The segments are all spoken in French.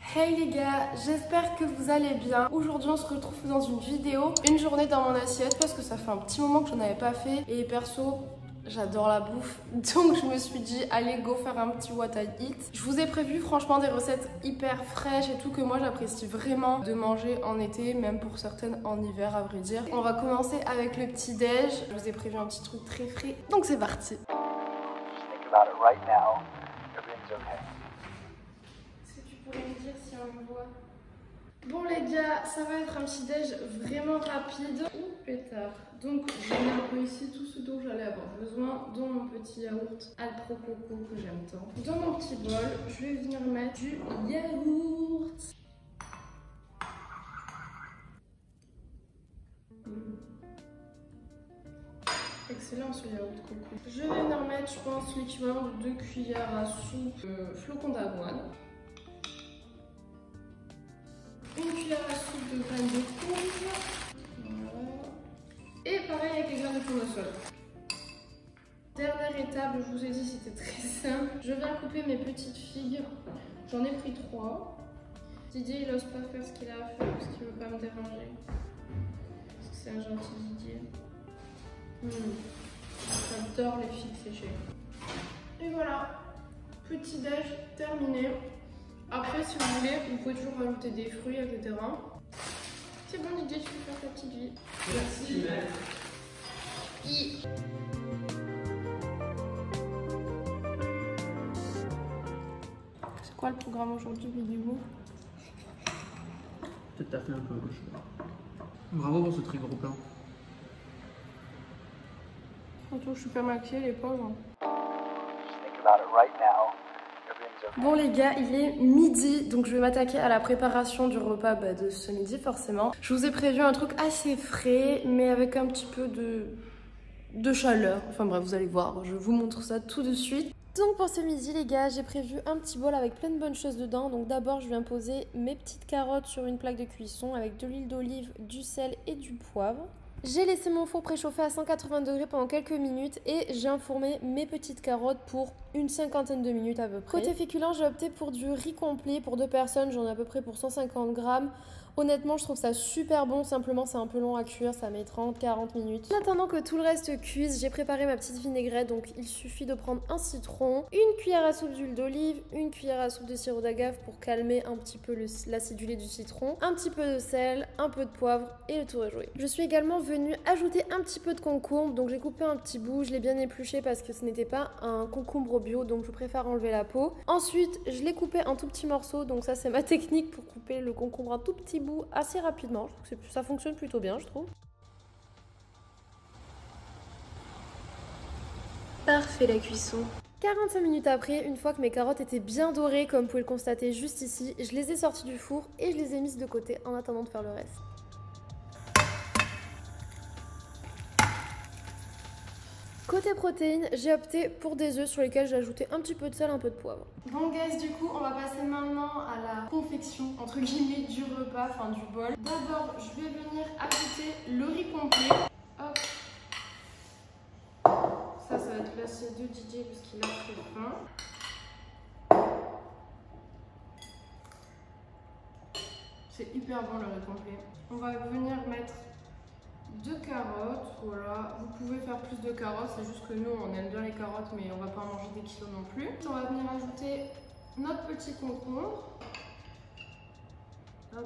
Hey les gars, j'espère que vous allez bien. Aujourd'hui on se retrouve dans une vidéo, une journée dans mon assiette parce que ça fait un petit moment que j'en avais pas fait et perso j'adore la bouffe, donc je me suis dit allez go faire un petit what I eat. Je vous ai prévu franchement des recettes hyper fraîches et tout que moi j'apprécie vraiment de manger en été, même pour certaines en hiver à vrai dire. On va commencer avec le petit déj. Je vous ai prévu un petit truc très frais, donc c'est parti. Est-ce que tu pourrais me dire si on me voit? Bon les gars, ça va être un petit déj vraiment rapide. Ouh pétard. Donc j'ai mis un peu ici tout ce dont j'allais avoir besoin, dont mon petit yaourt Alpro Coco que j'aime tant. Dans mon petit bol, je vais venir mettre du yaourt. Excellent ce yaourt coco. Je vais venir mettre, je pense, l'équivalent de 2 cuillères à soupe flocons d'avoine. Une cuillère à soupe de graines de courge. Voilà. Et pareil avec les graines de tournesol. Dernière étape, je vous ai dit c'était très simple. Je viens couper mes petites figues. J'en ai pris 3. Didier il n'ose pas faire ce qu'il a à faire parce qu'il ne veut pas me déranger. Parce que c'est un gentil Didier. J'adore les figues séchées. Et voilà, petit déj terminé. Après, si vous voulez, vous pouvez toujours rajouter des fruits, etc. C'est bon, Didier, tu peux faire ta petite vie. Merci, mère. C'est quoi le programme aujourd'hui, vidéo? Peut-être t'as fait un peu gauche. Bravo pour ce très gros pain. Surtout, je suis pas maquillée, les pauvres. Bon les gars, il est midi, donc je vais m'attaquer à la préparation du repas de ce midi forcément. Je vous ai prévu un truc assez frais, mais avec un petit peu de chaleur. Enfin bref, vous allez voir, je vous montre ça tout de suite. Donc pour ce midi les gars, j'ai prévu un petit bol avec plein de bonnes choses dedans. Donc d'abord je viens poser mes petites carottes sur une plaque de cuisson avec de l'huile d'olive, du sel et du poivre. J'ai laissé mon four préchauffer à 180 degrés pendant quelques minutes et j'ai enfourné mes petites carottes pour une cinquantaine de minutes à peu près. Côté féculent, j'ai opté pour du riz complet pour 2 personnes, j'en ai à peu près pour 150 grammes. Honnêtement, je trouve ça super bon, simplement c'est un peu long à cuire, ça met 30-40 minutes. En attendant que tout le reste cuise, j'ai préparé ma petite vinaigrette, donc il suffit de prendre un citron, une cuillère à soupe d'huile d'olive, une cuillère à soupe de sirop d'agave pour calmer un petit peu l'acidulé du citron, un petit peu de sel, un peu de poivre et le tout est joué. Je suis également venue ajouter un petit peu de concombre, donc j'ai coupé un petit bout, je l'ai bien épluché parce que ce n'était pas un concombre bio, donc je préfère enlever la peau. Ensuite, je l'ai coupé en tout petits morceaux, donc ça c'est ma technique pour couper le concombre en tout petit bout assez rapidement. Je trouve que ça fonctionne plutôt bien, je trouve. Parfait la cuisson. 45 minutes après, une fois que mes carottes étaient bien dorées, comme vous pouvez le constater juste ici, je les ai sorties du four et je les ai mises de côté en attendant de faire le reste. Côté protéines, j'ai opté pour des œufs sur lesquels j'ai ajouté un petit peu de sel, un peu de poivre. Bon guys, du coup, on va passer maintenant à la confection, entre guillemets, du repas, enfin du bol. D'abord, je vais venir ajouter le riz complet. Hop. Ça va être l'assiette de Didier parce qu'il a très faim. C'est hyper bon le riz complet. On va venir mettre 2 carottes, voilà. Vous pouvez faire plus de carottes, c'est juste que nous on aime bien les carottes mais on va pas en manger des kilos non plus. On va venir ajouter notre petit concombre. Hop.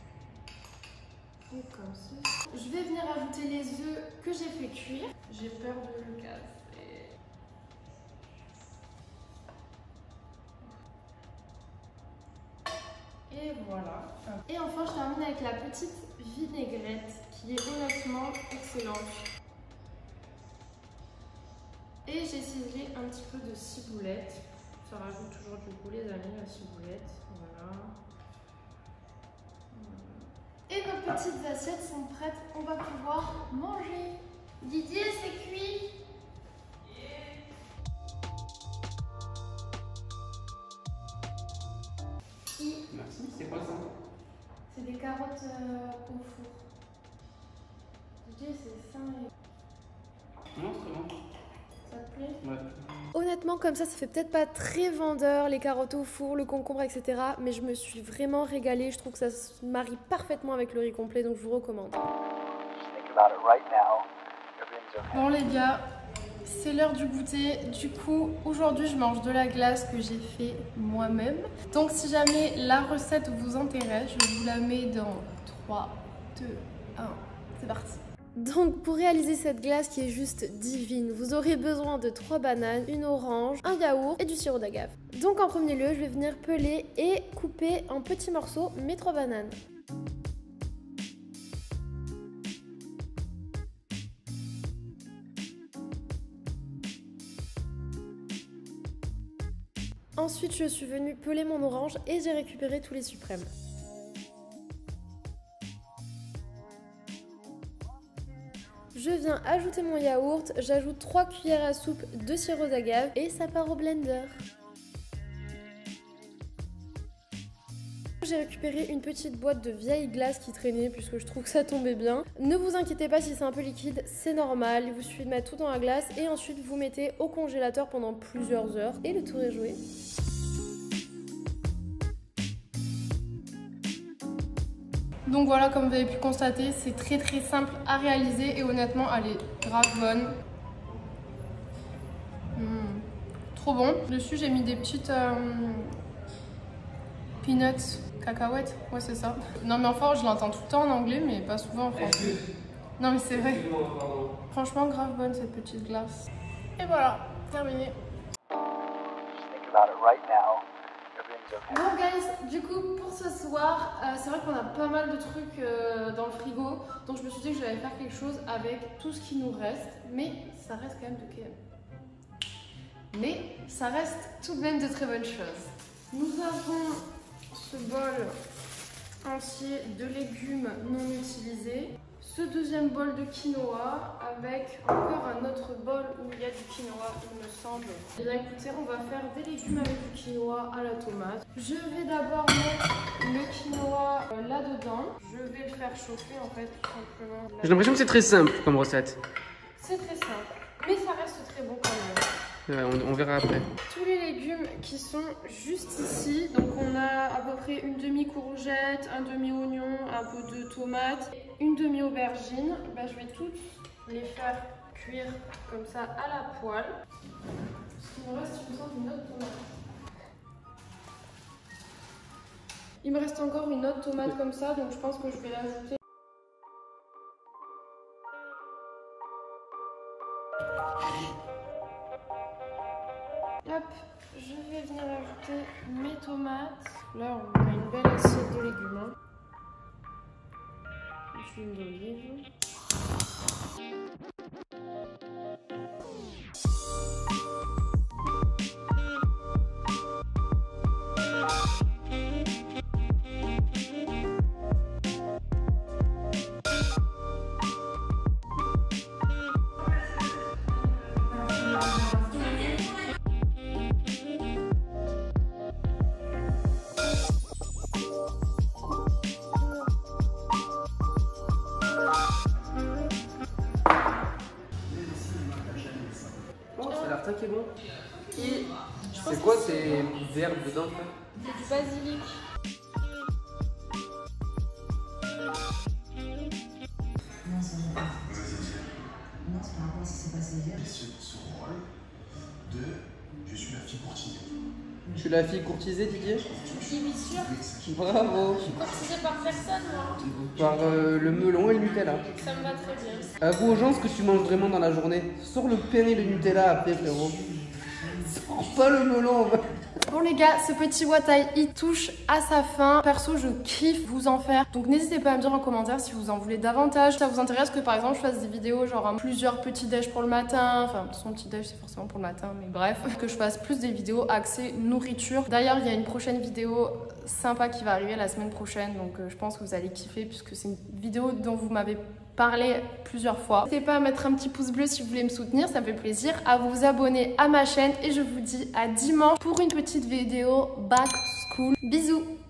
Et comme ça. Je vais venir ajouter les œufs que j'ai fait cuire. J'ai peur de le casser. Et voilà. Et enfin je termine avec la petite vinaigrette qui est honnêtement excellente. Et j'ai ciselé un petit peu de ciboulette. Ça rajoute toujours du goût les amis, la ciboulette. Voilà. Et nos petites assiettes sont prêtes, on va pouvoir manger. Didier, c'est cuit. Merci, c'est quoi ça? C'est des carottes au four. Didier, c'est sain et... Non, c'est bon. Ça te plaît? Ouais. Honnêtement, comme ça fait peut-être pas très vendeur, les carottes au four, le concombre, etc. Mais je me suis vraiment régalée. Je trouve que ça se marie parfaitement avec le riz complet, donc je vous recommande. Bon les gars, c'est l'heure du goûter. Du coup, aujourd'hui, je mange de la glace que j'ai fait moi-même. Donc si jamais la recette vous intéresse, je vous la mets dans 3, 2, 1. C'est parti. Donc pour réaliser cette glace qui est juste divine, vous aurez besoin de 3 bananes, une orange, un yaourt et du sirop d'agave. Donc en premier lieu, je vais venir peler et couper en petits morceaux mes 3 bananes. Ensuite, je suis venue peler mon orange et j'ai récupéré tous les suprêmes. Je viens ajouter mon yaourt, j'ajoute 3 cuillères à soupe de sirop d'agave et ça part au blender. J'ai récupéré une petite boîte de vieille glace qui traînait puisque je trouve que ça tombait bien. Ne vous inquiétez pas si c'est un peu liquide, c'est normal. Il vous suffit de mettre tout dans la glace et ensuite vous mettez au congélateur pendant plusieurs heures et le tour est joué. Donc voilà, comme vous avez pu constater, c'est très simple à réaliser et honnêtement, elle est grave bonne. Trop bon. Dessus, j'ai mis des petites peanuts, cacahuètes. Ouais, c'est ça. Non, mais enfin, je l'entends tout le temps en anglais, mais pas souvent en français. Non, mais c'est vrai. Franchement, grave bonne cette petite glace. Et voilà, terminé. Bon guys, du coup pour ce soir, c'est vrai qu'on a pas mal de trucs dans le frigo, donc je me suis dit que j'allais faire quelque chose avec tout ce qui nous reste, mais ça reste quand même de KM. Mais ça reste tout de même de très bonnes choses. Nous avons ce bol entier de légumes non utilisés, ce deuxième bol de quinoa avec encore un autre bol où il y a du quinoa, il me semble. Et bien écoutez, on va faire des légumes avec du quinoa à la tomate. Je vais d'abord mettre le quinoa là-dedans. Je vais le faire chauffer en fait tout simplement. J'ai l'impression que c'est très simple comme recette. C'est très simple, mais ça reste très bon quand même. Ouais, on verra après. Tous les légumes qui sont juste ici, donc on a à peu près une demi-courgette, un demi-oignon, un peu de tomate, une demi-aubergine. Ben, je vais toutes les faire cuire comme ça à la poêle. Parce qu'il me reste, il me semble, une autre tomate. Il me reste encore une autre tomate comme ça, donc je pense que je vais l'ajouter. Hop, je vais venir ajouter mes tomates. Là, on a une belle assiette de légumes. Hein. L'huile d'olive. Qui est bon. Et c'est quoi ces herbes dedans? C'est du basilic. Non, ça va pas. Non, c'est par rapport à ce qui s'est passé hier. Ce rôle de je suis la fille courtisée. Je suis la fille courtisée, Didier? Qui bien sûr. Bravo. Je suis courtisée par personne, moi. Par le melon et le Nutella. Ça me va très bien. Avoue aux gens ce que tu manges vraiment dans la journée. Sors le pain et le Nutella après, frérot. Sors pas le melon. Bon les gars, ce petit Wataï, il touche à sa fin. Perso, je kiffe vous en faire. Donc n'hésitez pas à me dire en commentaire si vous en voulez davantage. Si ça vous intéresse que par exemple je fasse des vidéos genre plusieurs petits déj pour le matin. Enfin, son petit déj c'est forcément pour le matin, mais bref. Que je fasse plus des vidéos axées nourriture. D'ailleurs, il y a une prochaine vidéo sympa qui va arriver la semaine prochaine. Donc je pense que vous allez kiffer puisque c'est une vidéo dont vous m'avez parlé plusieurs fois. N'hésitez pas à mettre un petit pouce bleu si vous voulez me soutenir, ça me fait plaisir, à vous abonner à ma chaîne et je vous dis à dimanche pour une petite vidéo back to school. Bisous.